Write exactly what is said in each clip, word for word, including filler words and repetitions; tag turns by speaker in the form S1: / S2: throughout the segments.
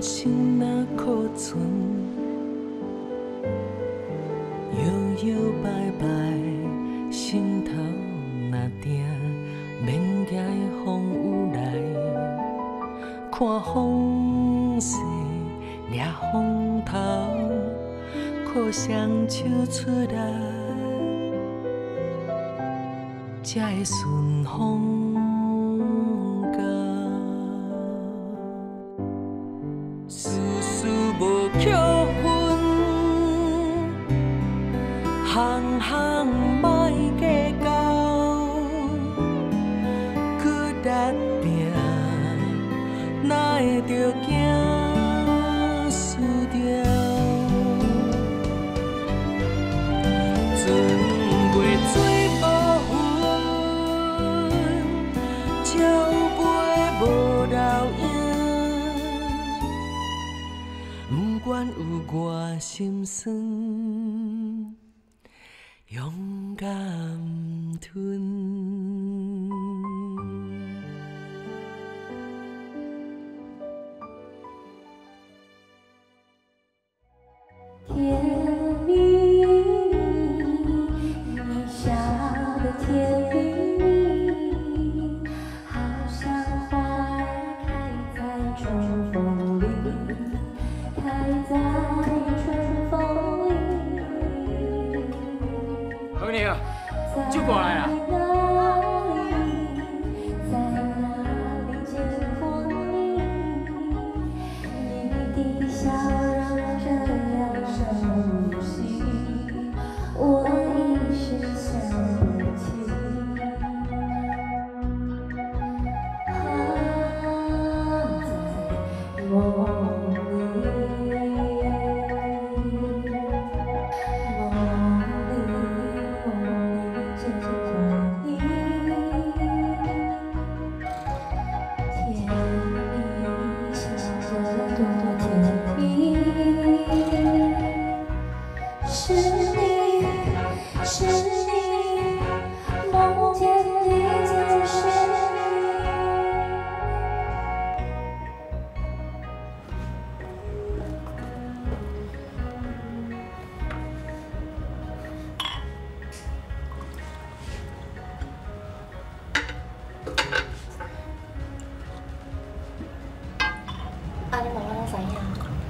S1: 人生若可存，摇摇摆摆，心头若定，免惊风雨来，看风势掠风头，靠双手出来，才会顺风。 无扣分，行行莫计较，搁力拼，哪会着惊输掉？船过水无痕，鸟飞无留影。 不管有偌心酸，勇敢吞。
S2: 甜蜜蜜，你笑得甜蜜蜜，好像花儿开在春风里。 开在春风里。
S3: 何宁，就过来啊！
S2: 在哪里见过你？你的笑容这样熟悉，我一时想不起。啊，在梦。 是你，是你，梦见你就是你。啊，你问我哪知影？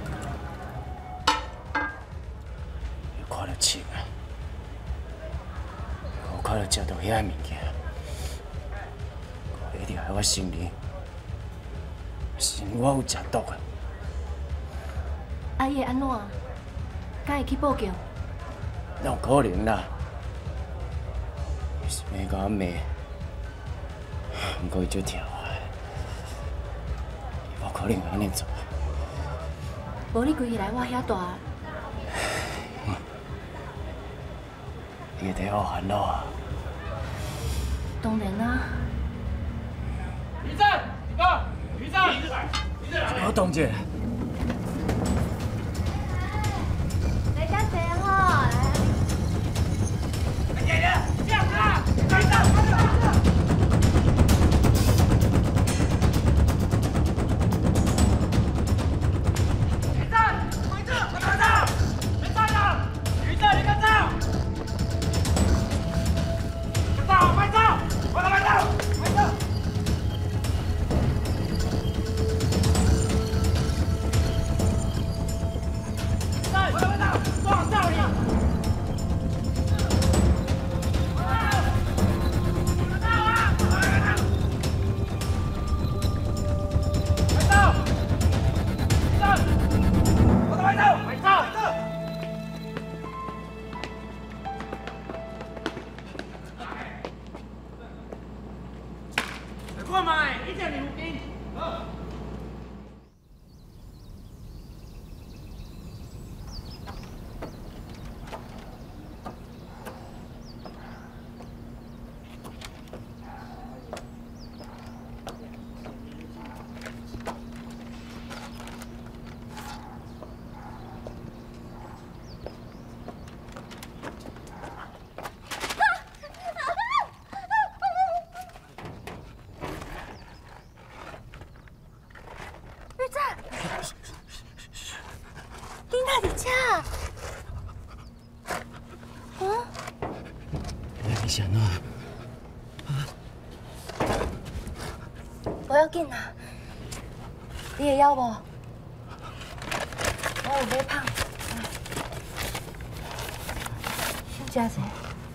S3: 看到穿啊，我看到食到遐物件，一定害我心里，是我有食毒啊！
S2: 啊，伊会安怎？敢会去报警？
S3: 哪有可能啦？伊是要甲我骂，不过伊足疼我的，伊无可能会安尼做。
S2: 无你规日来我遐大。
S3: 你替我烦恼啊！
S2: 当然啦。
S4: 余正，哥，余正，余正，
S3: 好同志。
S2: 来家坐吼，来。
S4: 姐姐，这样子啊，余正，快点，快点。 看卖，一只牛筋。好。
S3: 是安怎？
S2: 不要紧啦，你会晓无？我有买芳，先食者。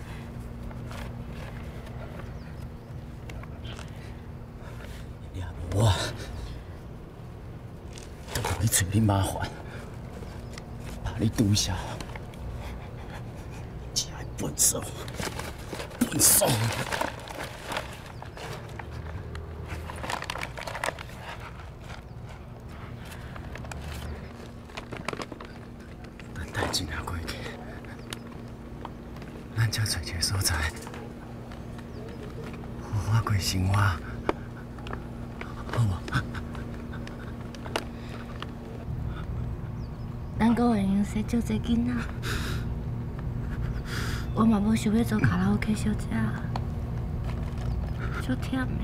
S3: 也无我，都会找你麻烦，怕你拄下，只爱笨手，笨手。 代志若过去，咱才找一个所在，好好过生活，好无？
S2: 咱阁会用生足侪囡仔，我嘛无想要做卡拉 OK 小姐，足忝的。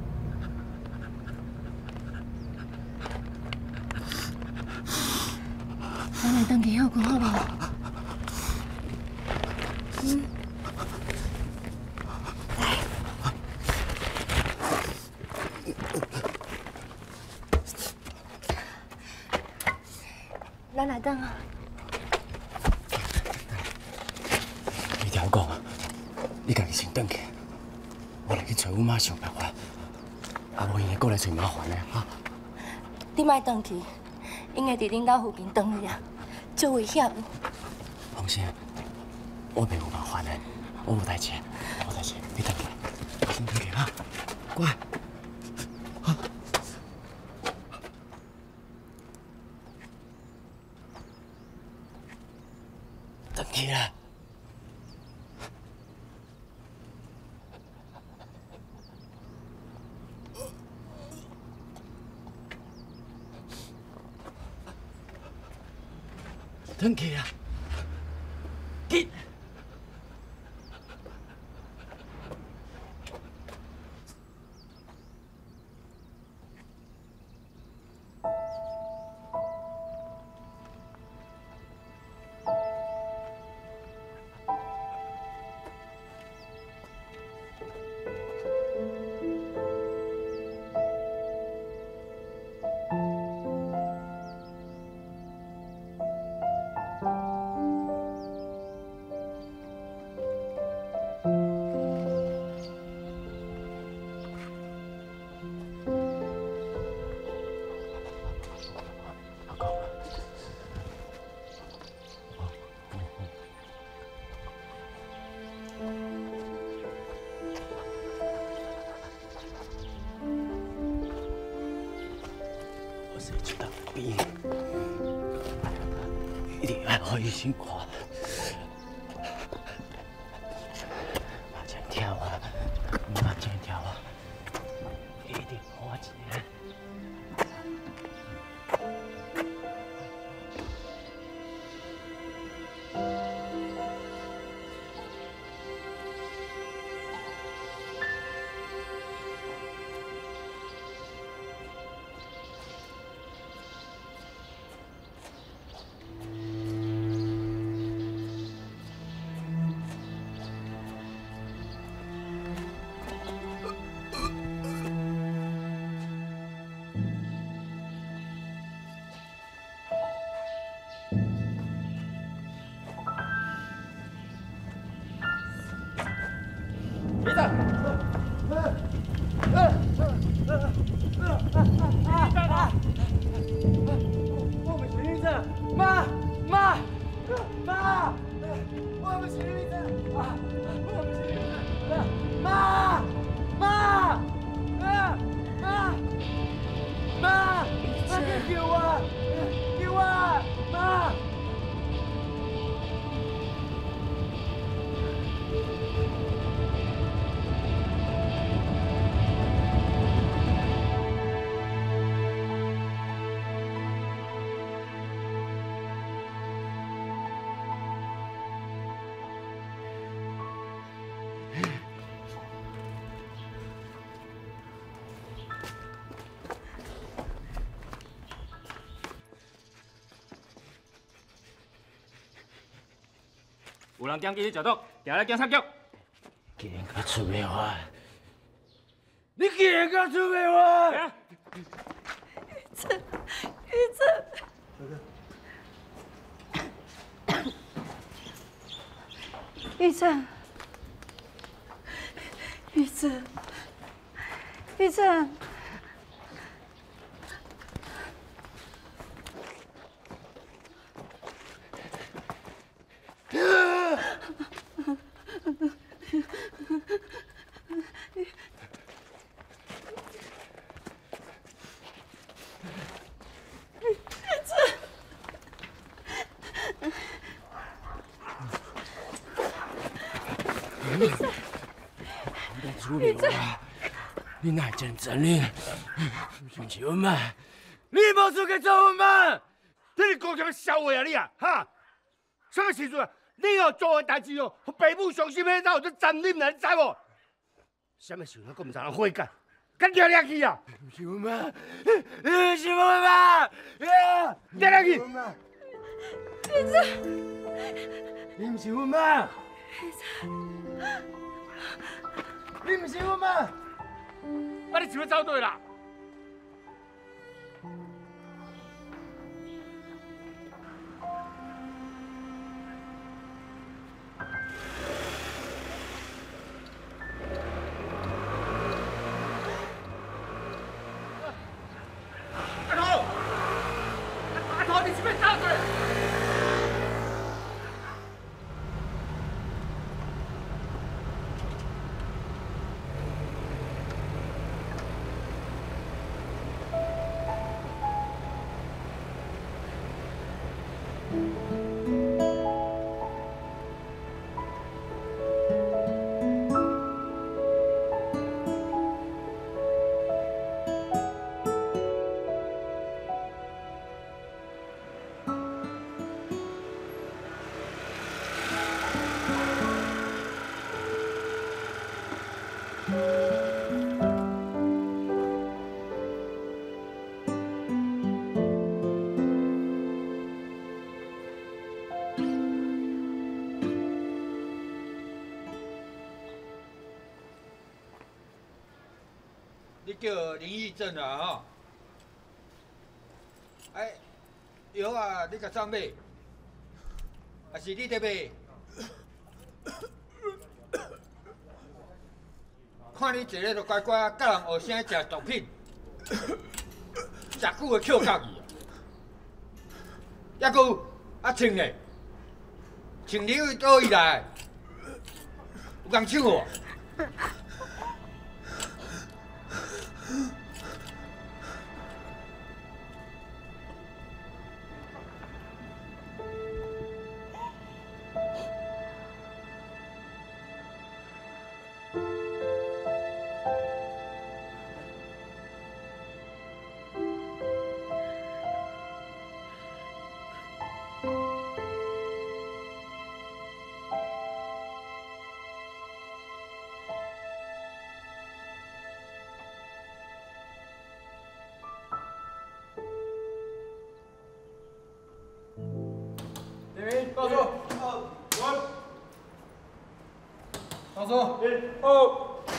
S2: 咱来回去休困好无？嗯，来，咱来等啊！
S3: 你听我讲，你家己先回去，我来去找阮妈想办法，啊无伊会过来找麻烦的哈。
S2: 你莫回去，因会伫恁兜附近等你啊。 足危险！
S3: 放心，我袂有麻烦的，我无代志，无代志，你等下，先回去哈，乖。好。回去啦。回去啊！紧！我是知道你，一定要好好辛苦。马上跳啊！马上跳啊！一定花钱。
S4: 别站！我们行李证，妈妈妈，我们行李证啊，我们行李证，妈妈妈妈妈，妈给我，给我妈。 有人惊记你食毒，定来警察局。
S3: 竟然敢出卖我！
S4: 你竟然敢出卖我！
S2: 玉珍，玉珍，玉珍，玉珍，玉珍。
S3: 你出卖我！你哪真真哩？是是阮妈？
S4: 你无资格做阮妈！你是讲什么笑话啊你啊？哈？什么时阵啊？你哦做的代志哦，互爸母伤心的，哪有这残忍啊？你知无？什么时阵还唔知人悔改？敢抓抓去啊？
S3: 是阮妈，
S4: 是阮妈！抓抓去！
S2: 玉珍，
S4: 你唔是阮妈！你唔是阮妈！啊！你想要走对啦？
S5: 你叫林义正啊吼，哎，药啊，你甲怎买？还是你得买？看你坐咧，就乖乖教人学啥食毒品，食久会扣角去啊！抑佫啊穿咧，穿你位倒位来？有共抢无？
S4: 报数，二，报数，一，二，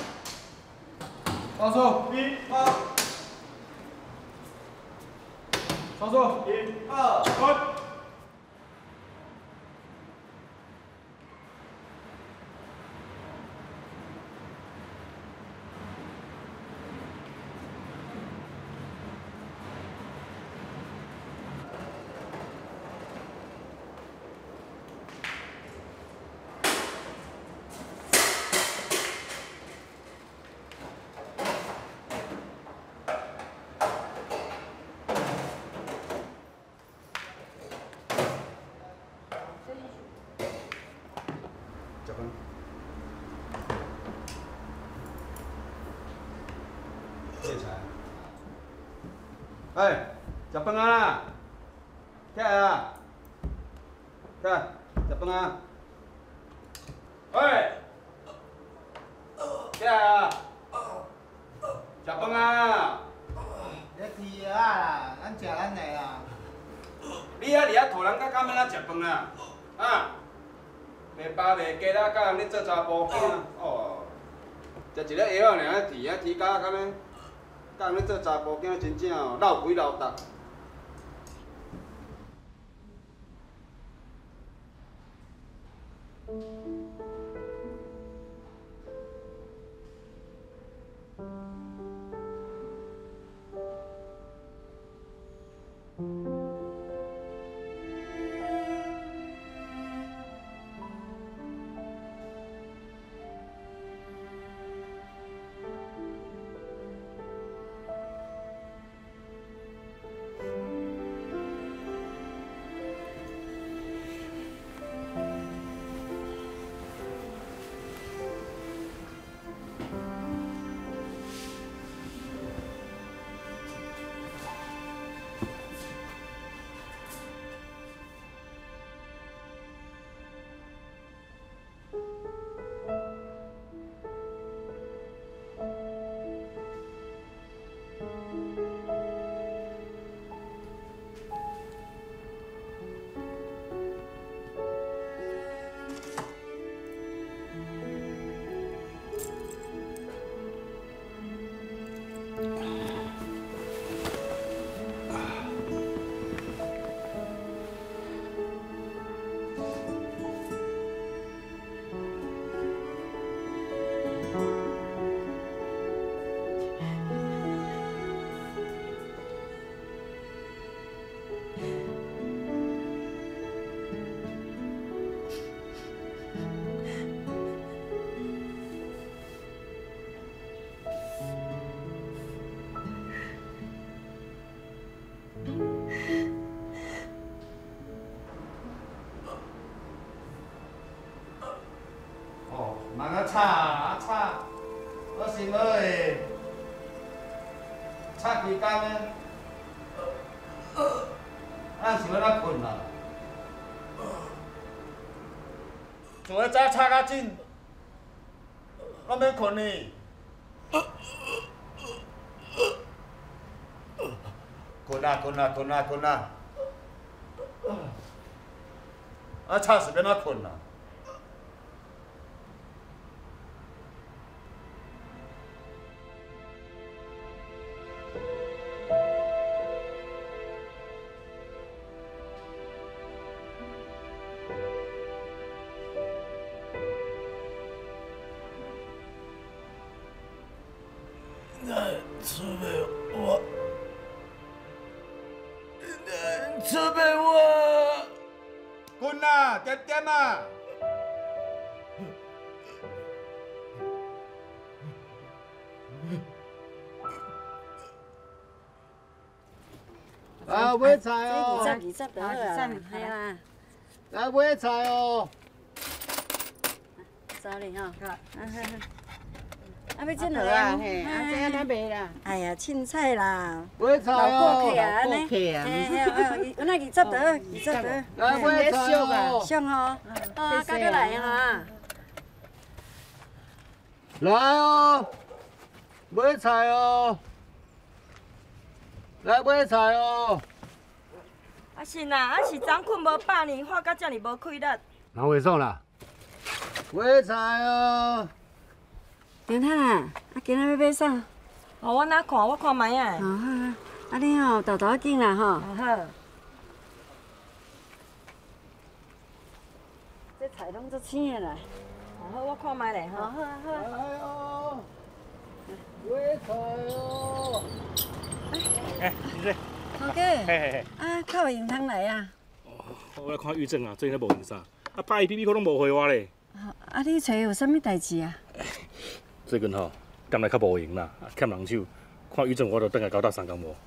S4: 报数，一，二，报数，一，二，三。
S6: 哎，食饭啊啦！起来啊！起来，食饭啊！喂，起来啊！食饭啊！
S7: 咧吃啊啦，咱食咱的啦。
S6: 你啊，伫遐拖人，甲敢要哪食饭啊？啊？卖包卖鸡啦，甲人咧做查甫囝哦。 食一个药尔，啊啼啊啼甲敢若，甲咧做查甫囝真正哦，闹鬼闹达。 慢啊吵啊吵，我心好诶，吵几工诶，俺想要咱困啦，做伙早吵较紧，我免困呢。困啊困啊困啊困啊，啊吵是免哪困啦。
S1: 出卖我，出卖我！
S6: 滚啊，点点啊！
S7: 啊，买菜哦！
S8: 二十二十就好啊，系啦，
S7: 来买菜哦！
S8: 走哩吼，啊啊，要怎
S7: 好啊，嘿，啊，这安怎卖啦？
S8: 哎呀，凊彩啦，
S7: 买菜
S8: 老
S7: 哦！
S8: 顾客啊，安尼，
S7: 顾客啊！
S8: 嘿嘿，哎，那二十就二十就。
S7: 来买菜哦！
S8: 上哦，哦，加过来哈。
S7: 来哦，买菜哦！来买菜哦！
S9: 啊是呐，啊是昨困无饱呢，发到遮尔无气力。
S7: 哪位送啦？买菜哦！
S8: 张太啊，啊今仔要买啥？
S9: 哦，我哪看，我看卖啊。
S8: 哦好啊，啊你吼豆豆紧啦吼。
S9: 好。
S8: 这菜拢足青的啦。
S9: 好，我看卖咧吼。
S8: 好啊好啊。
S7: 来哦，买菜哦！
S10: 哎，你这，
S8: 头家，
S10: 嘿嘿嘿，
S8: 啊靠用通来啊？
S10: 我来看预症啊，最近咧无用啥，啊拍伊 P P 可拢无回我咧。
S8: 啊你找有啥物代志啊？
S10: 最近吼，干来较无闲啦，啊欠人手，看预症我就等下交搭三工无。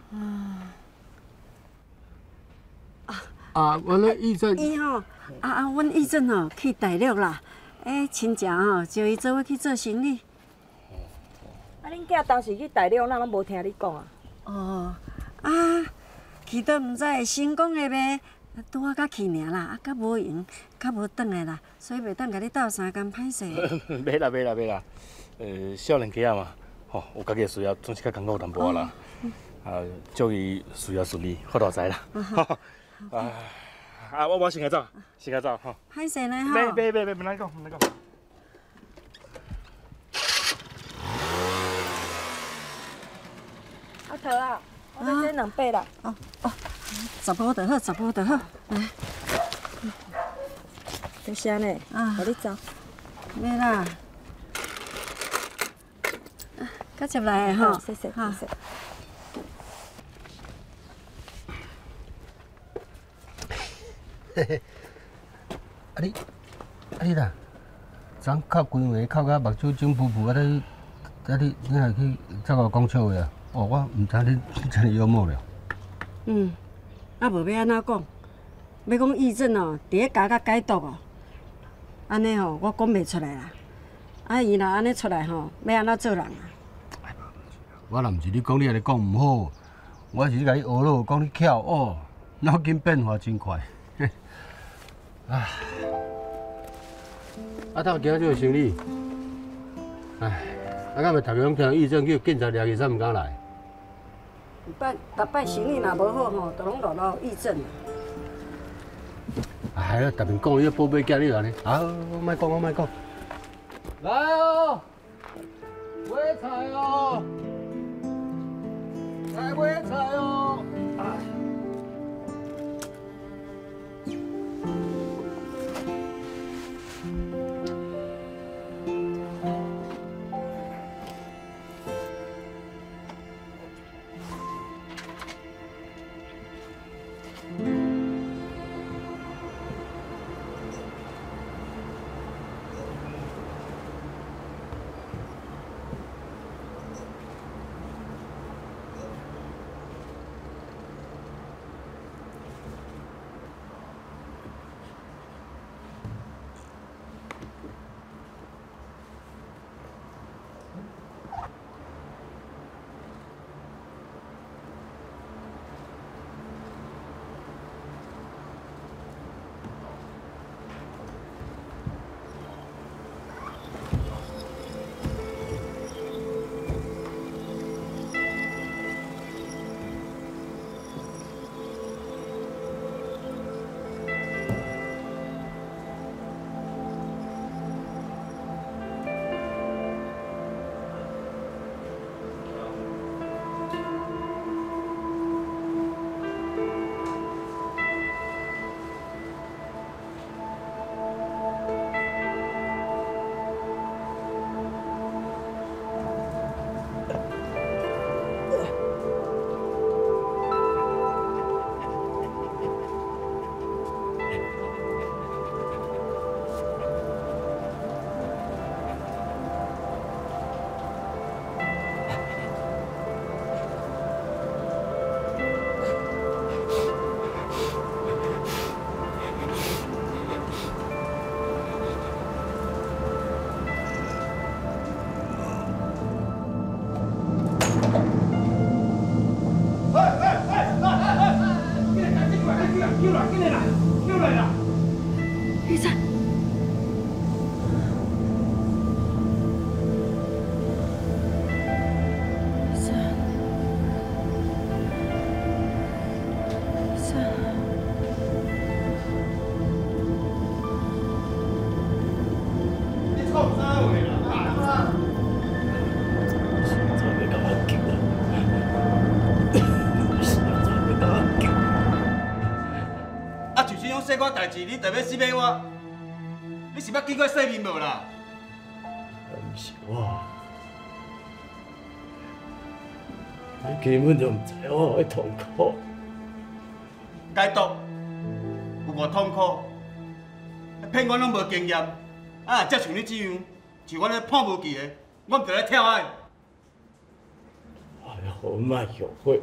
S7: 啊，我咧医生。
S8: 伊吼，啊啊，阮医生吼去大陆啦，诶，亲戚吼招伊做伙去做生意。
S9: 啊，恁囝当时去大陆，哪拢无听你讲啊？
S8: 哦，啊，去倒毋知会成功的呗，拄啊甲去尔啦，啊，甲无用，甲无转来啦，所以袂当甲你斗相共歹势。
S10: 袂啦袂啦袂啦，呃，少年家嘛，吼，有家己的需要，总是较艰苦淡薄仔啦。啊，祝伊事业顺利，发大财啦。啊，啊，我我先来走，先来走吼。
S8: 歹势呢吼。
S10: 别别别别，别难讲，别难讲。
S9: 阿桃啊，我要这两百啦。
S8: 哦哦，十箍就好，十箍就好。来，
S9: 多谢呢，
S8: 啊，
S9: 我你走。
S8: 没啦。啊，较接来的吼。
S9: 谢谢，
S8: 哈。
S9: 谢谢。
S11: 嘿嘿，啊你，啊你啦，昨哭规暝，哭到目睭肿噗噗，啊你，啊你，你若去再甲我讲笑话啊？哦，我毋知你遮尼幽默了。
S8: 嗯，啊无要安怎讲？要讲义诊哦，伫咧家甲解毒哦，安尼吼，我讲袂出来啦。啊，伊若安尼出来吼，要安怎做人啊？
S11: 我若毋是你讲，你安尼讲毋好，我是甲你学咯，讲你巧哦，脑筋变化真快。唉，啊，到今仔日生理，唉，啊，敢袂逐个拢听义诊叫警察抓去，才毋敢来。
S8: 摆逐摆生意若无好吼，就拢落落义诊。
S11: 哎呀，逐面讲伊个宝贝囝，你安尼，啊，我莫讲，我莫讲。来哦，买菜哦，来买菜哦。哎。
S8: 医生，医生，医生，
S7: 你创啥话啦？
S3: 现在要甲我救啊！现在要甲我救！
S6: 啊，就这种小可代志，你特别死买我，你是捌见过世面无啦？
S3: 毋是我，你根本就毋知我会痛苦。
S6: 解毒有偌痛苦，骗我拢无经验，啊，才像你这样，像我咧碰无记的，我毋着咧跳海。
S3: 哎呀，我莫后悔。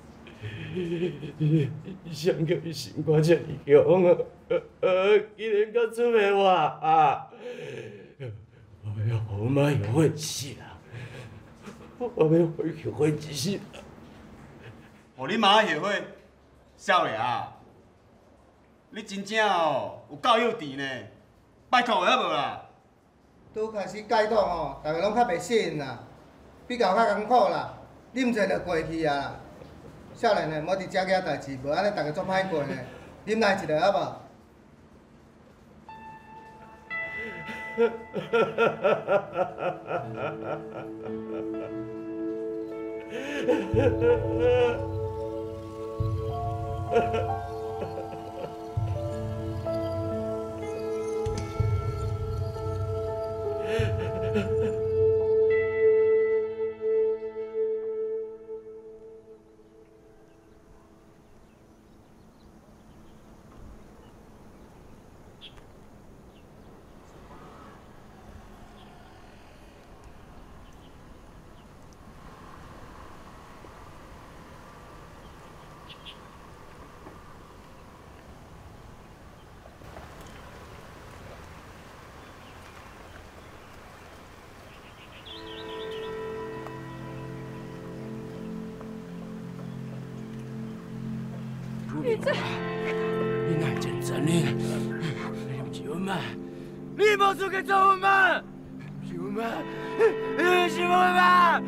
S3: 想叫伊心肝这么强啊！呃，竟然敢出卖我啊！哎呀，我莫后悔死啦！我要回去悔一世。
S6: 互你妈后悔，少爷啊！你真正哦有够幼稚呢，拜托有影无啦？
S7: 拄开始解毒吼，大家拢较袂适应啦，比较较艰苦啦，啉者就过去啊啦。少年的，莫伫遮举代志，无安尼大家做歹过呢。啉来一个好无？
S1: 玉珍，你哪真真呢？你不是阮妈，你无资格做阮妈，不是阮妈，你是阮妈。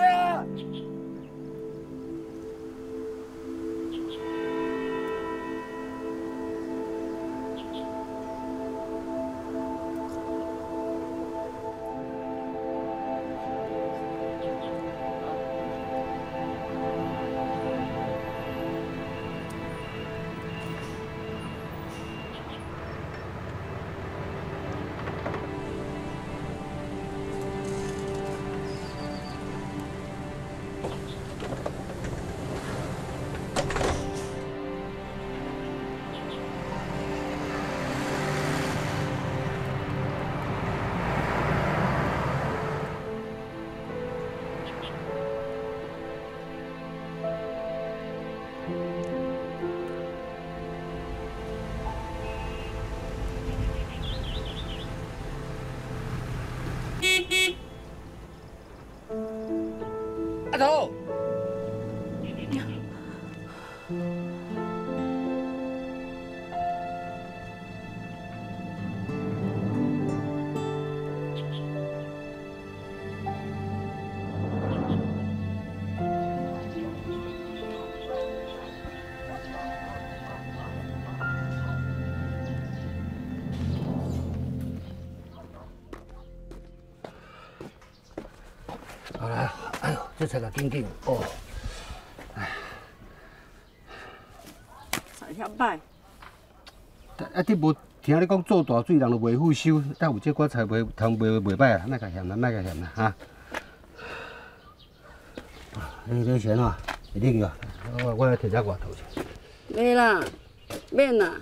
S11: 阿头，好来，哎呦，这菜个紧紧哦。哎，
S8: 才遐歹。
S11: 啊，你无听你讲做大水人就袂付收，但有这寡菜袂通袂袂歹啊，莫甲嫌啦，莫甲嫌啦哈。你你先啊，会冷个，我我来摕只外套去。
S8: 袂啦，免啦。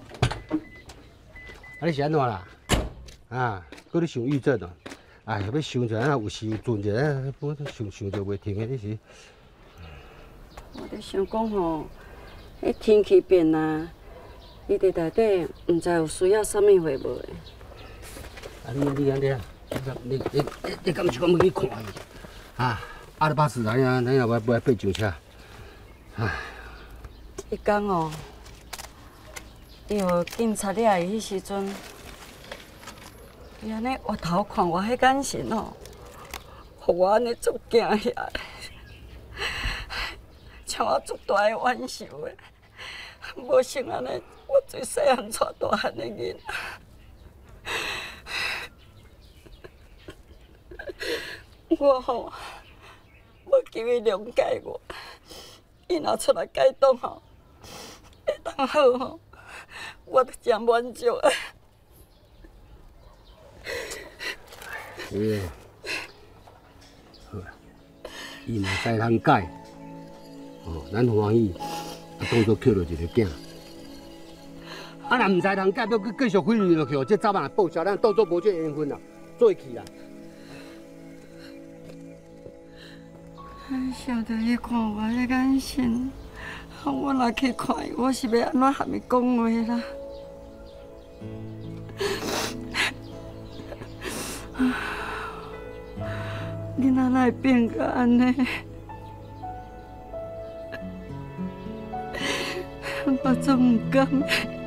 S11: 啊，你是安怎啦？啊，搁你想郁症哦？哎，要想一下，有时有阵者，我想想着袂停的，你是。
S8: 我咧想讲吼，迄天气变啊，伊伫内底毋知有需要啥物货无的。
S11: 啊，你你安尼啊？你你你你敢是讲要去看伊？啊，阿里巴斯来啊，咱也要要爬上车。唉，
S8: 伊讲哦，伊互警察抓伊迄时阵。伊安尼回头看我迄眼神哦，互我安尼足惊遐，像我足大个冤仇的。无想安尼，我最细汉带大汉的囡仔，我吼要求伊谅解我，伊若出来解冻吼，会当好吼，我都真满足的。
S11: 是，好啦，伊若知通改，哦，咱欢喜，啊，当作捡到一个囝。啊，若毋知通改，要继继续费力落去哦，这早晚来报销，咱当作无这缘分啦，做去啦。
S8: 想到伊看我迄眼神，我若去看伊，我是要安怎和伊讲话啦？囡仔哪会变个安尼？我总唔甘。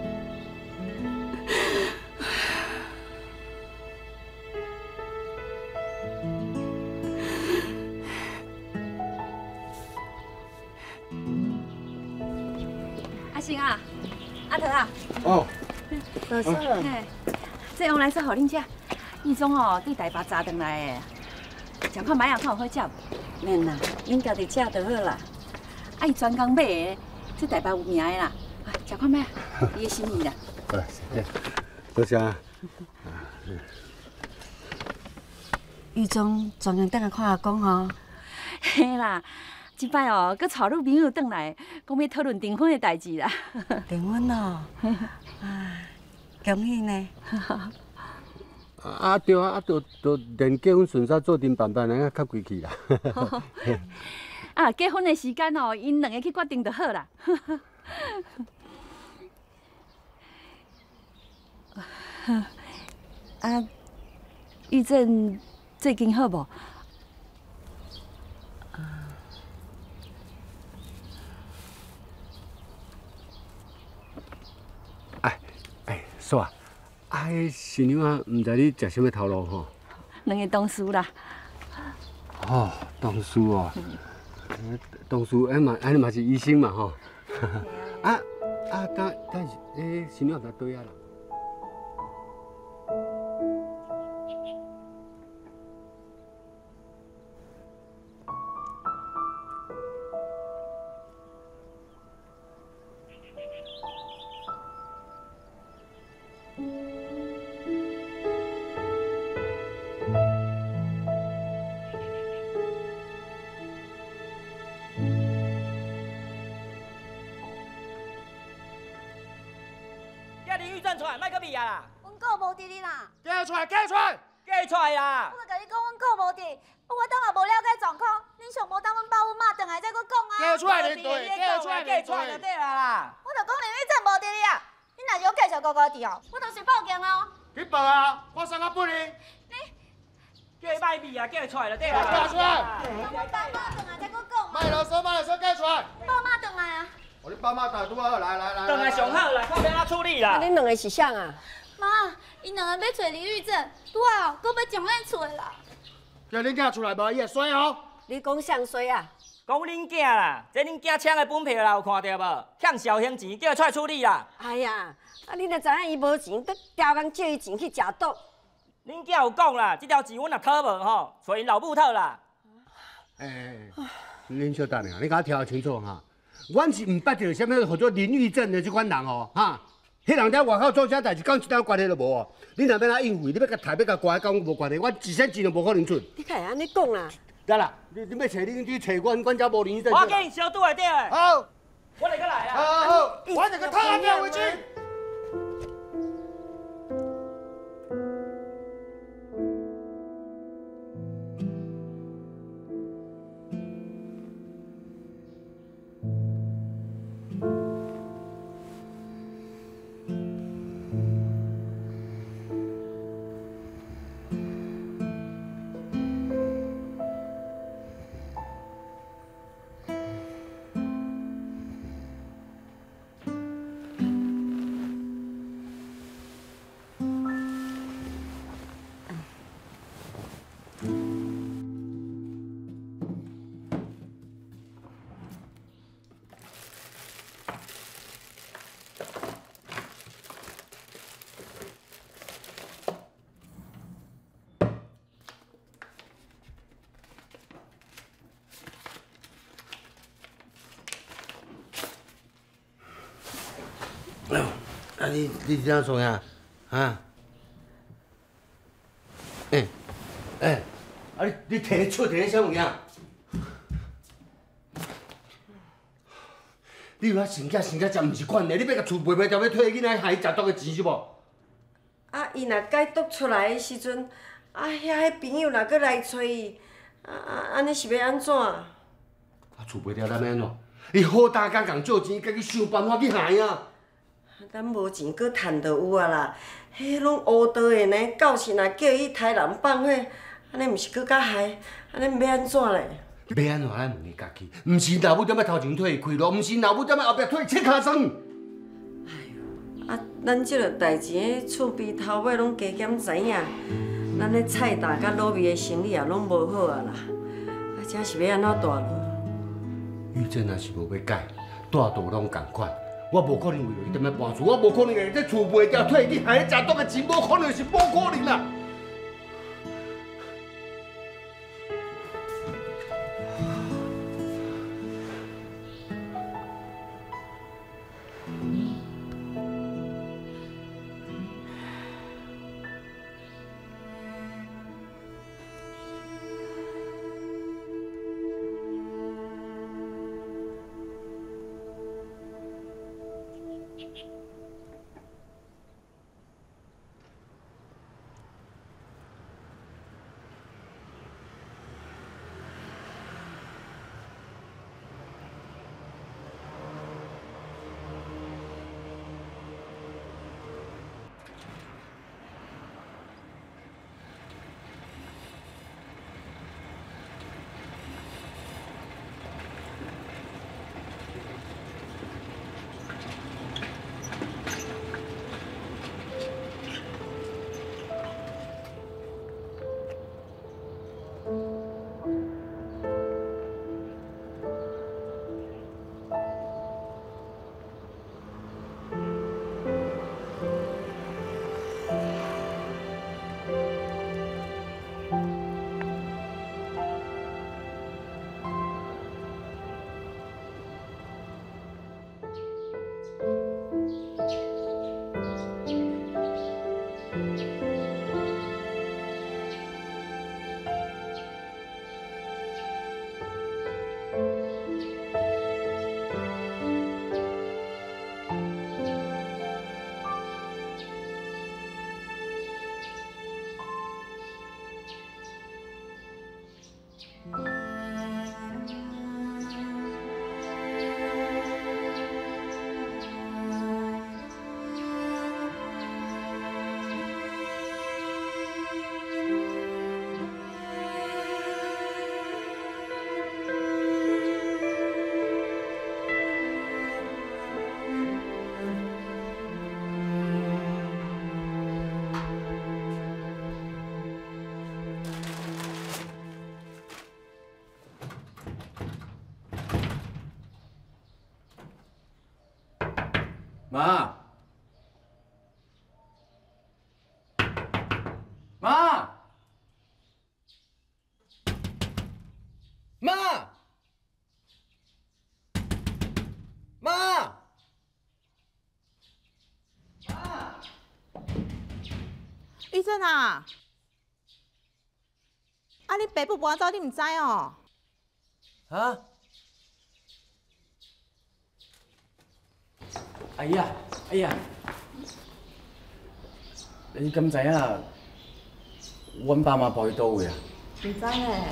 S12: 阿星啊，阿桃啊。
S11: 哦。
S12: 老师，嘿，这用来说互恁食。义忠哦，对台北炸回来的。 食看买啊，看有好食无？
S8: 免啦，恁家己食就好啦。
S12: 啊，伊专工买的，这台北有名的啦。啊，食看买啊，伊的心意啦。
S11: 好啦，谢谢，多谢啊。
S8: 玉忠，专程等下看阿公吼。
S12: 嘿啦，即摆哦，佮带女朋友转来，讲要讨论订婚的代志啦。
S8: 订婚哦，啊，恭喜呢！
S11: 啊对啊，啊就就连结婚顺序做阵办办，安尼较规气啦。
S12: 啊，结婚的时间哦，因两个去决定就好啦。啊，玉珍最近好无？
S11: 哎哎，嫂啊，啊，迄新娘啊，毋知你食啥物头路吼？
S12: 两个同事啦。
S11: 哦，同事哦，同事，哎嘛，安尼嘛是医生嘛吼。啊啊，等等是，诶，新娘在对啊啦。
S4: 林玉正出来，莫搁比啊啦！
S13: 阮哥无伫哩啦，
S4: 叫出来，叫出来，叫出来啦！
S13: 我著甲你讲，阮哥无伫，我当下无了解状况，恁上无等阮爸阮妈转来再搁讲啊！
S4: 叫出来，连队，叫出来，叫出来就对啦啦！
S13: 我著讲林玉正无伫哩啊！恁若是要继续高高伫哦，我著是报警哦！
S6: 去报啊！我送啊本哩。
S13: 你
S4: 叫伊卖米啊，叫伊出来就对啦！
S6: 叫出来！
S13: 等阮爸妈转来再搁讲。
S6: 卖啰嗦，卖啰嗦，叫出来！
S13: 爸妈转来啊！
S6: 我你爸妈大拄好，来来来。
S4: 转来上好啦，看要安怎处理啦！
S8: 啊，恁两个是啥啊？
S13: 妈，因两个要找林玉正，拄好，搁要将咱找啦。
S6: 叫恁囝出来无？伊会衰哦。
S8: 你讲谁衰啊？
S4: 讲恁囝啦，这恁囝抢的本票啦，有看到无？欠小兄钱，叫伊出来处理啦！
S8: 哎呀，啊，你若知影伊无钱，得刁工借伊钱去食毒。
S4: 恁囝有讲啦，这条钱阮若讨无吼，找因老母讨啦。
S11: 哎，恁小等下，你甲我听清楚哈。阮是毋捌着啥物叫做林玉正的这款人哦，哈！迄人在外口做啥代志，跟一点关系都无哦。你若要哪应付，你要甲抬，要甲关，跟我无关系。我一仙钱都无可能出。
S8: 你看安尼讲啦。
S11: 得啦，你你要找你去找阮，阮遮无林玉正。
S4: 我给你小拄下底的。
S6: 好，
S4: 我来个来啊！
S6: 好好好，我这个讨安票回去。
S11: 啊，你你是怎做呀？啊？哎哎，啊你你摕出摕啥物件？你有啊生囝生囝真毋是款的，你要甲厝卖卖掉，要退囡仔害伊食毒的钱是无？
S8: 啊，伊若解毒出来的时阵，啊，遐迄朋友若搁来找伊，啊啊，安尼是要安怎？啊，
S11: 厝卖掉咱要安怎？伊好大工共借钱，家己想办法去害啊！
S8: 咱无钱，搁趁着有啊啦。迄拢乌道的呢，到时若叫伊杀人放火，安尼毋是搁较害？安尼要安怎咧？
S11: 要安怎咱问你家己，毋是老母踮仔头前退开路，毋是老母踮仔后壁退切骹酸。
S8: 哎呦，啊，咱即个代志，厝边头尾拢加减知影，咱咧菜大甲卤味的生意也拢无好啊啦。啊，这是要安怎大路？
S11: 玉珍若是无要改，大道拢共款。我无可能为了伊踮咧搬厝，我无可能会这厝卖掉退去害伊食毒的钱，无可能是无可能啦。
S1: 妈，妈，妈，妈，
S14: 玉珍啊，啊你爸母搬走，你唔知哦？
S1: 啊？哎呀，哎呀，你敢知影阮爸妈跑去倒位啊？
S14: 唔知咧。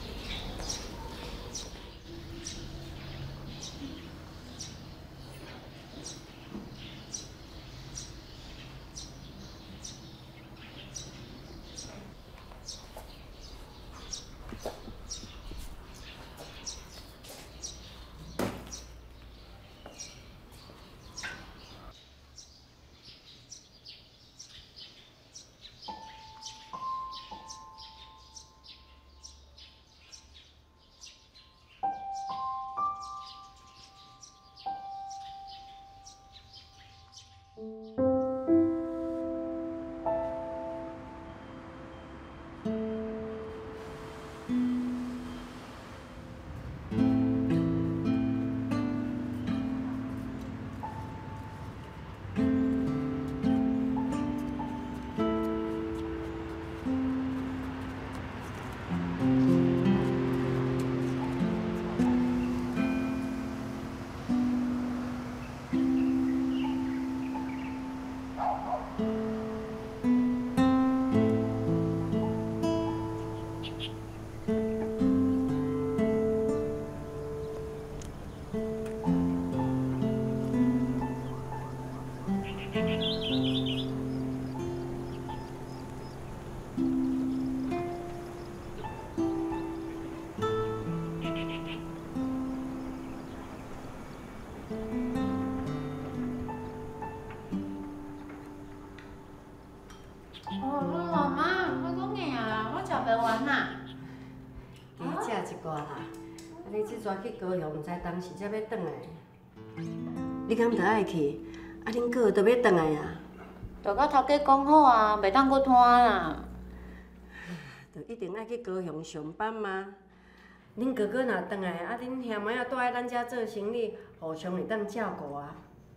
S8: 你即阵去高雄，毋知当时才要转来。你敢着爱去？啊，恁哥都要转来啊？
S13: 着甲头家讲好啊，袂当搁拖啦。
S8: 着一定爱去高雄上班吗？恁哥哥若转来，啊，恁兄妹仔住在咱遮做生意，互相会当照顾啊。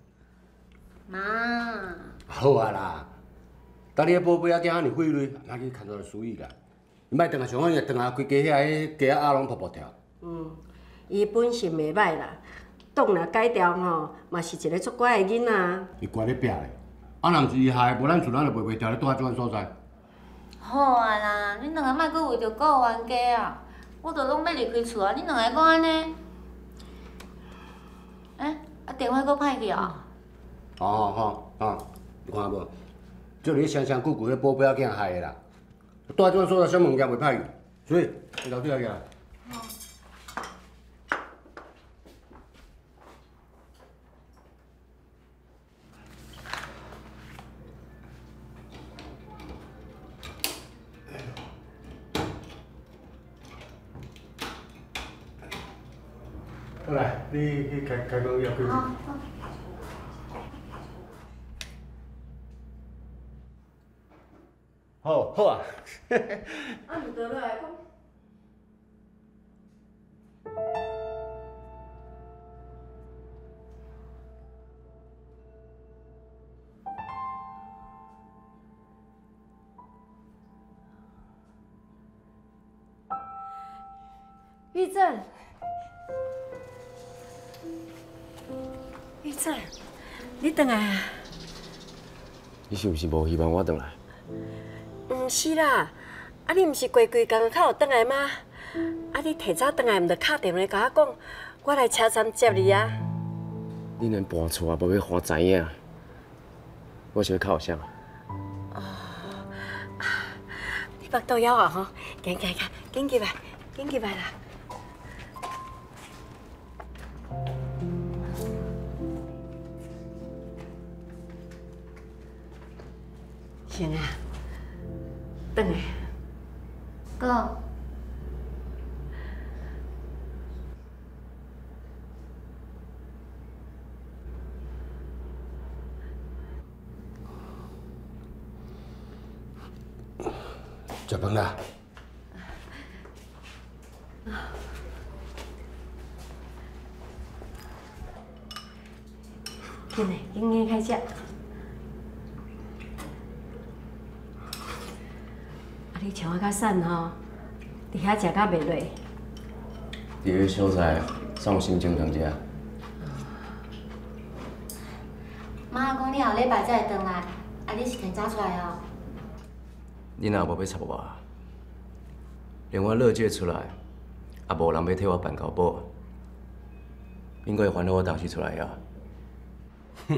S13: 妈。
S11: 好啊啦，等你个宝贝仔囝安尼费瑞，哪去牵到输伊啦？你莫转来上好，转来规家遐鸡仔鸭拢噗噗跳。嗯，
S8: 伊本性袂歹啦，档若改掉吼，嘛是一个足乖的囡仔。
S11: 伊乖咧拼咧，啊，若毋是伊害，无咱厝咱就袂袂调咧住喺即款所在。
S13: 好啊啦，恁两个莫搁为着顾冤家啊！我着拢要离开厝啊，恁两个搁安尼。哎，啊电话搁歹去哦。
S11: 好好好，啊，你看无？即个双双久久迄宝贝仔囝害的啦，住喺即款所在，啥物件袂歹去，所以你留对下去啦。 好来，你去开开工要开始。好，好啊。
S8: 啊，唔得落来讲。玉珍。 玉珍，你回来啊？
S1: 你是毋是无希望我回来？
S8: 毋是啦，啊你毋是过几工才有回来吗？啊你提早回来，毋着敲电话甲我讲，我来车站接你啊。
S1: 你连搬厝也无要互知影，我是要靠啥？
S8: 哦，你腹肚枵啊吼，行行行，紧起来，紧起来啦。 行啊，等下。
S13: 哥。
S11: 食饭啦。
S8: 紧嘞，紧紧开食。啊，你穿啊较瘦吼，伫遐食甲袂落。
S1: 伫个所在，啥有心情通食？
S13: 妈讲你后礼拜才会回来，啊你是肯早出来哦？
S1: 你若无要插我，连我乐界出来，也无人要替我办交保，应该会烦恼我当时出来呀。
S8: 哼，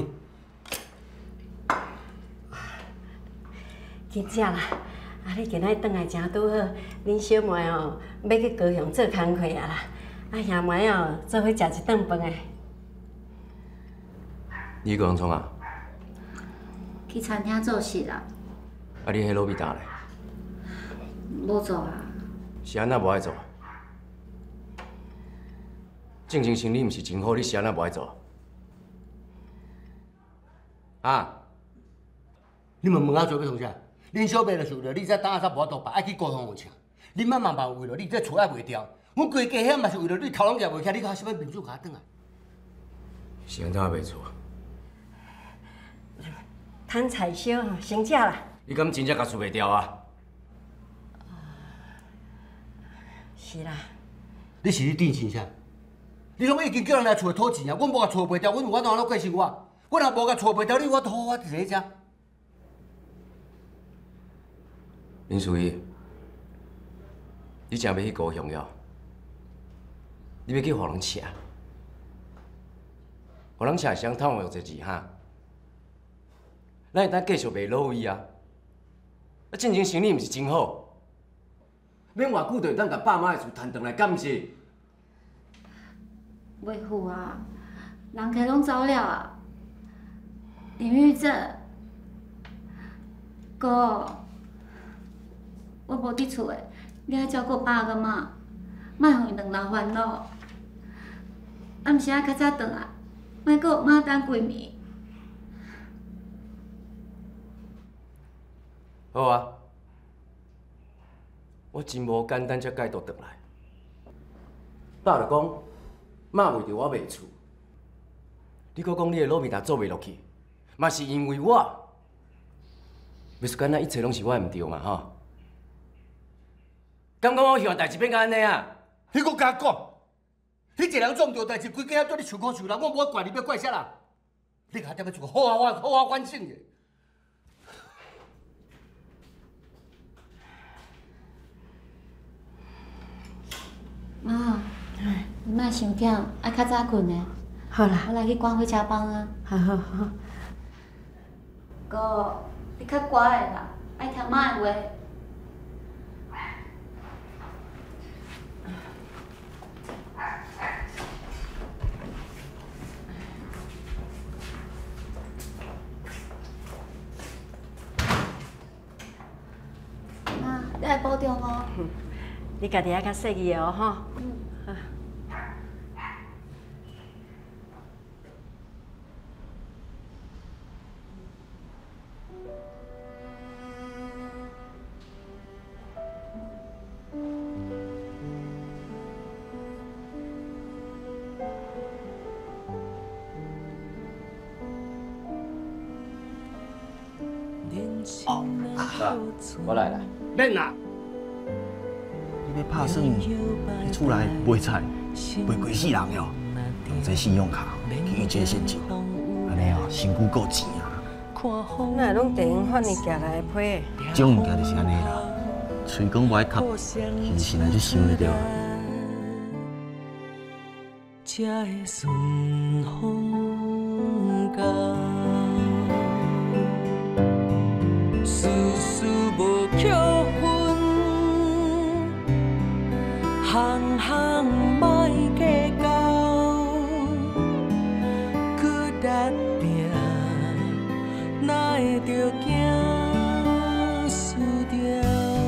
S8: 真正啦，啊你今仔转来真拄好，恁小妹哦要去高雄做工课啊啦，啊兄妹哦做伙食一顿饭诶。
S1: 你去高雄创啊？
S13: 去餐厅做事啦。
S1: 啊你迄老味打咧？
S13: 无做啊。
S1: 是安那无爱做？正经生理毋是真好，你是安那无爱做？啊！
S11: 你问问我做要创啥？恁小妹就是为了你这当下才无法度办，爱去高雄有请。恁妈妈嘛为了你这厝爱袂掉，阮规家遐嘛是为了你头拢夹袂起，你甲什么面子甲我转来？
S1: 是安怎也袂错？
S8: 摊菜烧吼，先食啦。
S1: 你敢真正甲厝袂掉啊？
S8: 是啦。
S11: 你是咧垫钱啥？你拢已经叫人来厝讨钱啊！阮无甲厝袂掉，阮有法度安怎过生活？我若无甲厝袂掉，你有法度好我一个食？
S1: 林淑仪，你真要去高雄了？你要去互人请？互人请是通通用这字哈？咱会当继续卖老味啊！啊，进前生理毋是真好，免偌久就会当甲爸妈的厝赚回来，敢毋是？
S13: 袂赴啊，人客拢走了啊。林玉正，哥，我无伫厝诶，你爱照顾爸甲妈，莫互因两人烦恼。暗时仔较早转来，莫阁有妈等规暝。
S1: 好啊，我真无简单才解脱转来。爸就讲，妈为着我卖厝，你搁讲你的老面搭做袂落去，嘛是因为我。袂说干那一切拢是我的毋对嘛吼？敢讲我希望代志变到安尼啊？
S11: 你搁甲我讲，你一个人做毋对代志，规家遐对你受苦受难，我无怪你，要怪啥人？你甲踮咧厝好好反好好反省的。
S13: 妈，你莫伤忝，爱较早困呢。
S8: 好啦，
S13: 我来去关火车帮啊。
S8: 好好好。
S13: 哥，你较乖的啦，爱听妈的话。妈，你爱保重哦。
S8: 你家己爱较细意哦，吼。
S13: 嗯。
S8: 好。
S11: 哦，
S1: 啊，我来啦。
S11: 免啦。
S15: 你要拍算，你厝内卖菜卖几世人哟，用这信用卡去借现金，安尼哦，身躯够钱啊。
S8: 那拢地方法呢，寄来批。
S15: 这种物件就是安尼啦，嘴讲不爱吸，其实内就想得到。
S16: 才会顺风到。事事无扣分，行行莫计较，搁达定，哪会着惊输掉？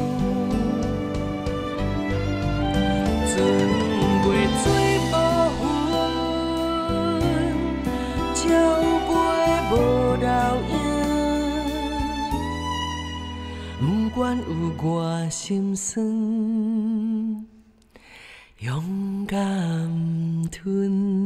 S16: 船袂做无魂，鸟飞。 我心酸，勇敢吞。